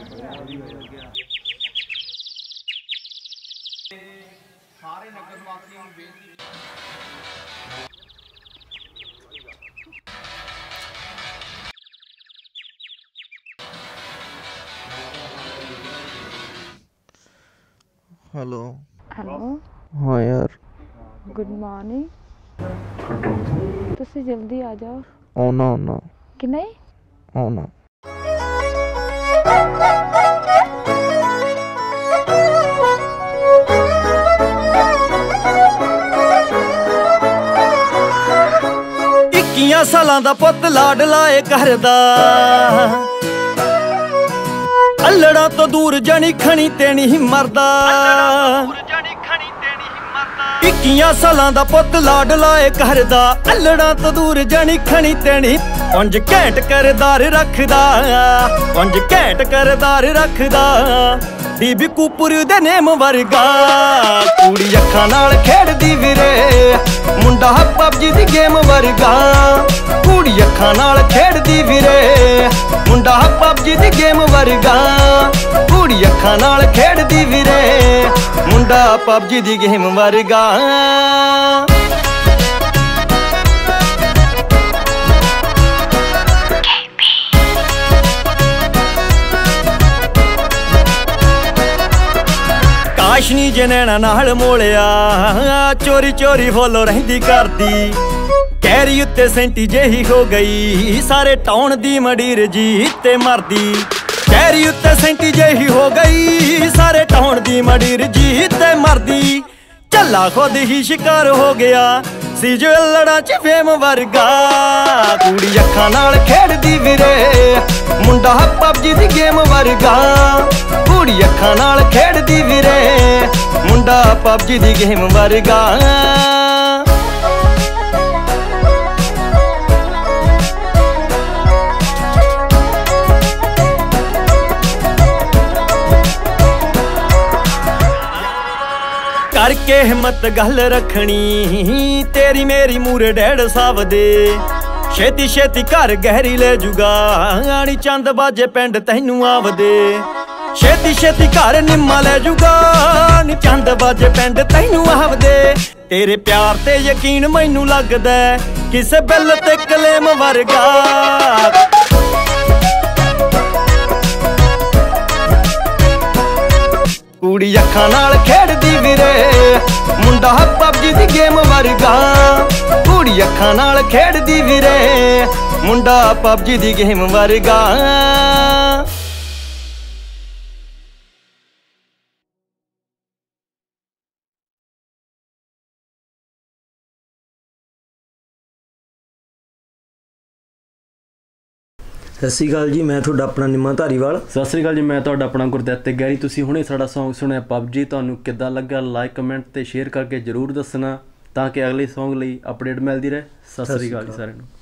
ਸਾਰੇ ਨਗਰ ਵਾਸੀਆਂ ਨੂੰ ਬੇਨਤੀ हेलो हेलो हाँ यार गुड मॉर्निंग तुसी जल्दी आ जाओ आना आना कि नहीं आना इक्कियां सालां दा पुत्त लाडला ए करदा अल्लड़ा तो दूर जनी खनी ते नहीं मरदा इक्कियां सालां दा पुत्त लाडला ए करदा अल्लड़ा तो दूर जनी खनी ते नहीं 5 घंट करदार रखदा 5 घंट करदार रखदा बीबी कूपर दे नेम वर्गा कुड़ी अखां नाल खेड़दी वीरे मुंडा पबजी दी गेम वर्गा कुड़ी अखां नाल खेड़दी वीरे मुंडा पबजी दी गेम वर्गा कुड़ी अखां नाल खेड़दी वीरे मुंडा पबजी दी गेम वर्गा काशनी जे नैना नाल मोलिया चोरी चोरी फॉलो रहिंदी करदी कैरी उत्ते सेंटी जेही हो गई सारे टाउन दी मडीर जी ते मरदी कैरी उत्ते सेंटी जेही हो गई सारे टाउन दी मडीर जी ते मरदी झल्ला खुद ही शिकार हो गया सी जो लड़ा च फेम वर्गा कुड़ी अखां नाल खेड़दी वीरे मुंडा पबजी दी गेम वर्गा कुड़ी अखां नाल खेड़दी वीरे मुंडा पबजी दी गेम वर्गा करके हिम्मत गल रखनी तेरी मेरी मूरे 1.5 सावदे छेती छेती घर गहरी ले जुगा आनी चंद बाजे पिंड तैनू आवदे छेती छेती घर निम्मा ले जुगा आनी चंद बाजे पिंड तैनू आवदे तेरे प्यार ते यकीन मैनू लगदा किसे बिल ते कलेम वर्गा कुड़ी अखां नाल खेड़दी वीरे मुंडा पबजी दी गेम वर्गा कुड़ी अखां नाल खेड़दी वीरे मुंडा पबजी दी गेम वर्गा सत श्री अकाल जी मैं ਤੁਹਾਡਾ ਆਪਣਾ ਨਿੰਮਾ ਧਾਰੀਵਾਲ। ਸਤਿ ਸ਼੍ਰੀ ਅਕਾਲ ਜੀ ਮੈਂ ਤੁਹਾਡਾ ਆਪਣਾ ਗੁਰਦਿੱਤ ਤੇ ਗੈਰੀ। ਤੁਸੀਂ ਹੁਣੇ ਸਾਡਾ ਸੌਂਗ ਸੁਣਿਆ ਪਬਜੀ, ਤੁਹਾਨੂੰ ਕਿੱਦਾਂ ਲੱਗਾ ਲਾਈਕ ਕਮੈਂਟ ਤੇ ਸ਼ੇਅਰ ਕਰਕੇ ਜ਼ਰੂਰ ਦੱਸਣਾ ਤਾਂ ਕਿ ਅਗਲੇ ਸੌਂਗ ਲਈ ਅਪਡੇਟ ਮਿਲਦੀ ਰਹੇ। ਸਤਿ ਸ਼੍ਰੀ ਅਕਾਲ ਜੀ ਸਾਰਿਆਂ ਨੂੰ।